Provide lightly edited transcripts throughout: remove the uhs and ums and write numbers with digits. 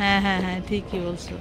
হ্যাঁ হ্যাঁ হ্যাঁ, ঠিকই বলছো।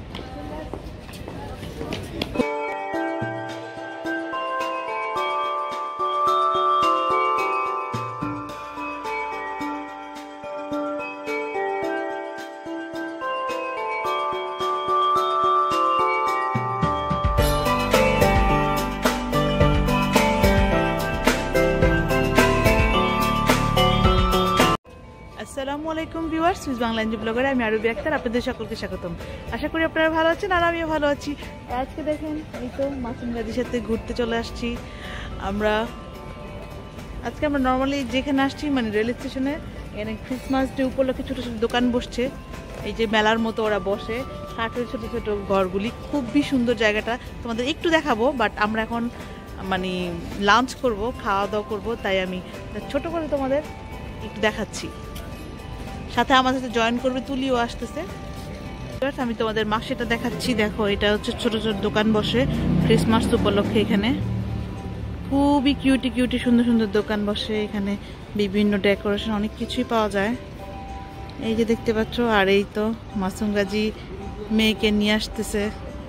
আসসালামু আলাইকুম ভিউয়ার্স, সুইস বাংলা এনজি ব্লগারে আমি আরবি আক্তার, আপনাদের সকলকে স্বাগতম। আশা করি আপনারা ভালো আছেন আর আমিও ভালো আছি। আজকে দেখেন এই তো মাসুম গাজীর সাথে ঘুরতে চলে আসছি আমরা। আজকে আমরা নর্মালি যেখানে আসছি মানে রেল স্টেশনে, এখানে ক্রিসমাস ডে উপলক্ষে ছোটো ছোটো দোকান বসছে। এই যে মেলার মতো ওরা বসে, কাঠের ছোটো ছোটো ঘরগুলি, খুবই সুন্দর জায়গাটা। তোমাদের একটু দেখাবো, বাট আমরা এখন মানে লাঞ্চ করব, খাওয়া দাওয়া করবো, তাই আমি ছোট করে তোমাদের একটু দেখাচ্ছি। সাথে আমার সাথে জয়েন করবে তুলিও আসতেছে। আমি তোমাদের মাসেটা দেখাচ্ছি। দেখো, এটা হচ্ছে ছোট ছোট দোকান বসে ক্রিসমাস উপলক্ষে। এখানে খুবই কিউটি কিউটি সুন্দর সুন্দর দোকান বসে, এখানে বিভিন্ন ডেকোরেশন অনেক কিছুই পাওয়া যায়। এই যে দেখতে পাচ্ছ, আর এই তো মাসুম গাজী মেয়েকে নিয়ে আসতেছে।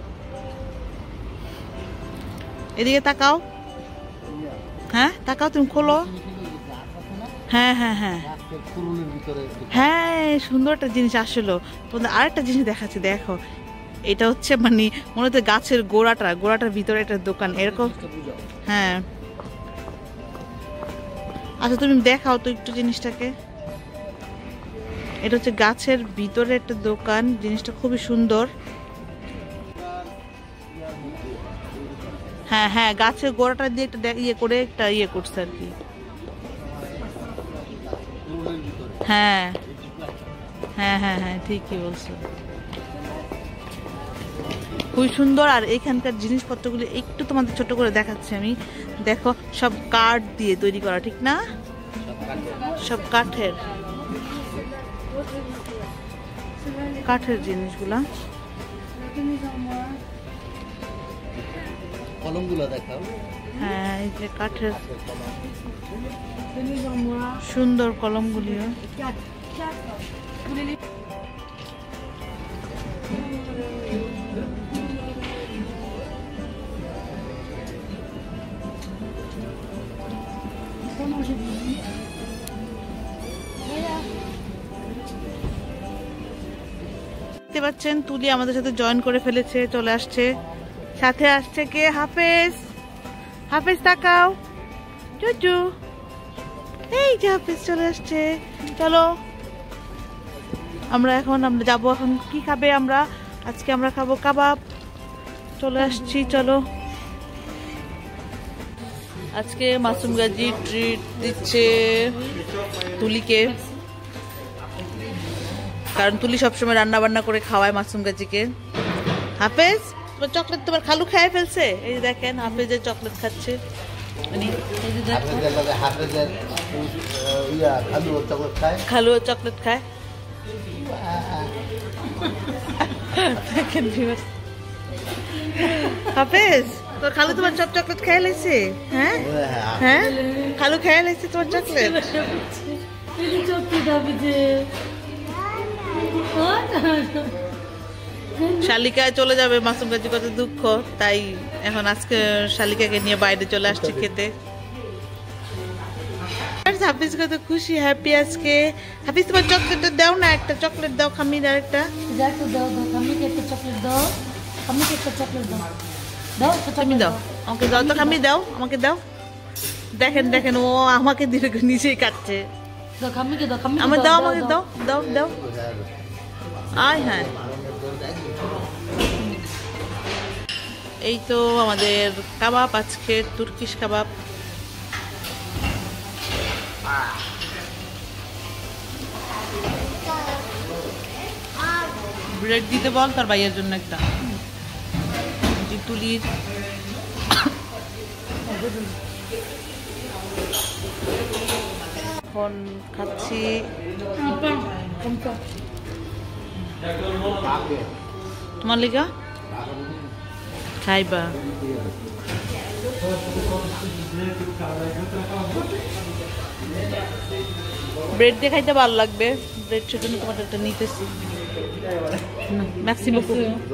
এদিকে তাকাও, হ্যাঁ তাকাও, তুমি খোলো। হ্যাঁ হ্যাঁ হ্যাঁ হ্যাঁ, সুন্দর একটা জিনিস আসলো। তোমাদের আরেকটা জিনিস দেখাচ্ছি, দেখো এটা হচ্ছে মানে মনে হচ্ছে গাছের গোড়াটার ভিতরে একটা দোকান এরকম। হ্যাঁ, আচ্ছা তুমি দেখাও তো একটু জিনিসটাকে। এটা হচ্ছে গাছের ভিতরে একটা দোকান, জিনিসটা খুবই সুন্দর। হ্যাঁ হ্যাঁ, গাছের গোড়াটা দিয়ে একটা ইয়ে করে একটা ইয়ে করছে আর কি। হ্যাঁ হ্যাঁ হ্যাঁ হ্যাঁ, ঠিকই বলছো, খুবই সুন্দর। আর এখানকার জিনিসপত্রগুলো একটু তোমাদের ছোট করে দেখাচ্ছি আমি। দেখো, সব কাঠ দিয়ে তৈরি করা, ঠিক না? সব কাঠের জিনিসগুলা। কলমগুলো দেখাও। হ্যাঁ, এই যে কাঠের সুন্দর কলমগুলিও। দেখতে পাচ্ছেন তুলি আমাদের সাথে জয়েন করে ফেলেছে, চলে আসছে। সাথে আসছে কে? হাফেজ। হাফেজ তাকাও, জুজু। এই যে হাফেজ চলে আসছে। চলো আমরা যাবো। এখন কি খাবে আমরা? আজকে আমরা খাবো কাবাব। চলে আসছি, চলো। আজকে মাসুম গাজী ট্রিট দিচ্ছে তুলিকে, কারণ তুলি সবসময় রান্না বান্না করে খাওয়ায় মাসুম গাজীকে। হাফেজ, তোমার চকলেট তোমার খালু খেয়ে ফেলছে। এই দেখেন হাফেজের চকলেট খাচ্ছে। খালুও চকলেট খায়। হাফেজ, তোর খালু তোমার সব চকলেট খেয়ে লাইছে। হ্যাঁ হ্যাঁ, খালু খেয়ে লাইছে তোমার চকলেট। শালিকায় চলে যাবে মাসুম গাজী, কত দুঃখ। তাই এখন আজকে শালিকাকে নিয়ে বাইরে চলে আসছে খেতে। হাফিজ কত খুশি, হ্যাপি আজকে। হাফিজ তোমার চকলেটটা দাও না, একটা চকলেট দাও খামির, আর একটা চকলেট দাও। তুমি দাও, আমাকে দাও তো খামি, দাও আমাকে দাও। দেখেন দেখেন, ও আমাকে দিয়ে নিজেই কাটছে। আমার দাও, আমাকে দাও দাও দাও। আয় হ্যাঁ, এই তো আমাদের কাবাব, আজকে তুর্কিশ কাবাব। ব্রেড দিতে বল তার ভাইয়ের জন্য একটা। তুলির এখন খাচ্ছি। তোমার লিগা খাইবা? ব্রেড দিয়ে খাইতে ভালো লাগবে। ব্রেড সেজন্য তোমাদের একটা নিতেছি। ম্যাক্সিমো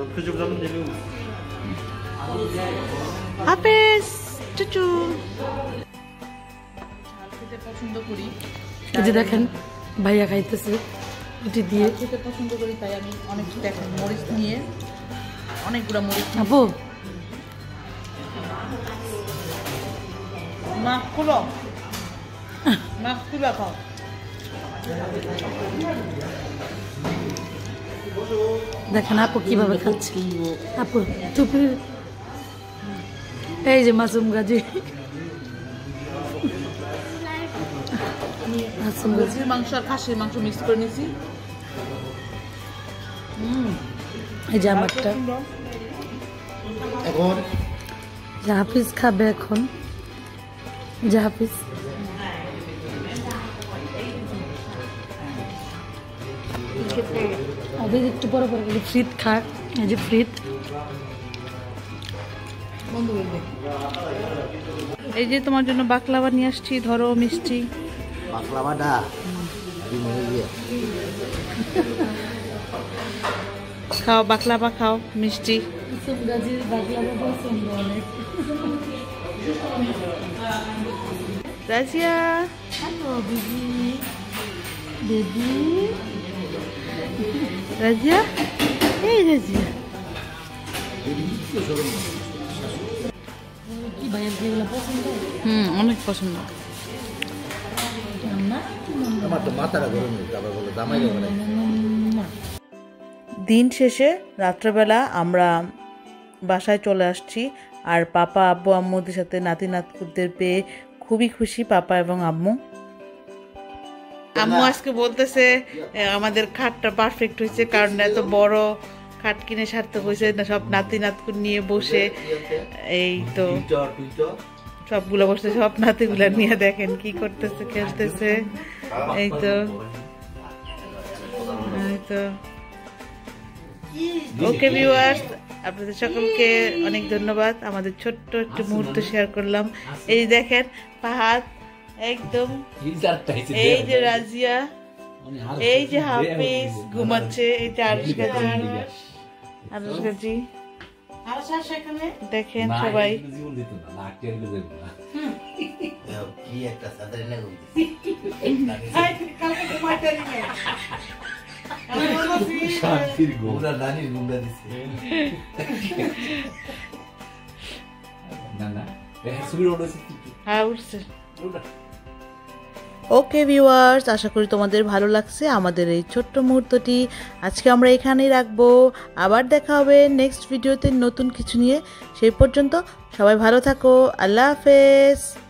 হাফেজ চুচু। ঝাল খেতে পছন্দ করি, এই যে দেখেন ভাইয়া খাইতেছে রুটি দিয়ে। খেতে পছন্দ করি তাই আমি অনেক দেখেন মরিচ নিয়ে অনেকগুলো মরিচ। আপু মাছ খুলো, মাছ খুলো খাও। দেখেন আপু কিভাবে খাচ্ছে। আপু টুপি, এই যে মাসুম গাজী। মুরগির মাংস আর খাসির মাংস মিক্স করে নিয়েছি। এই যে আমারটা এখন জাহাফিজ খাবে এখন। জাহাফিজ ওদের একটু পরে পরে ফ্রিট খায়। এই যে ফ্রিট। এই যে তোমার জন্য বাকলাবা নিয়ে আসছি, ধরো মিষ্টি। বাকলাভাটা খাও বাকলাবা, খাও মিষ্টি। রাজিয়া বেবি রাজিয়া, এই রাজিয়া কি ভাইয়ের যেগুলো পছন্দ। অনেক পছন্দ। আমার তো মাথাটা গরম হয়েছে, আবার বলো জামাই দেবে না। দিন শেষে রাত্রেবেলা আমরা বাসায় চলে আসছি। আর পাপা আব্বু আম্মুদের সাথে নাতি নাতকুদের পেয়ে খুবই খুশি পাপা এবং আম্মু। আম্মু আজকে বলতেছে আমাদের খাটটা পারফেক্ট হয়েছে, কারণ এত বড় খাট কিনে সার্থক হয়েছে না, সব নাতি নাতকুর নিয়ে বসে। এই তো সবগুলো বসে, সব নাতিগুলা নিয়ে দেখেন কি করতেছে, খেলতেছে। এই তো ওকে ভিউয়ার্স, আপনাদের সকলকে অনেক ধন্যবাদ। আমাদের ছোট্ট একটু মুহূর্ত শেয়ার করলাম। এই দেখেন ফাহাদ একদম, এই যে রাজিয়া, এই যে হাফিজ ঘুমাচ্ছে, এই যে আরশ গাজী দেখেন সবাই। কি একটা সাদরে না শান্তির গোড়া নানির গুন্ডা দিছে না না সুবির ওড়ছে। হ্যাঁ উঠছে। ওকে ভিউয়ার্স, আশা করি তোমাদের ভালো লাগছে আমাদের এই ছোট্ট মুহূর্তটি। আজকে আমরা এখানেই রাখবো, আবার দেখা হবে নেক্সট ভিডিওতে নতুন কিছু নিয়ে। সেই পর্যন্ত সবাই ভালো থাকো, আল্লাহ হাফেজ।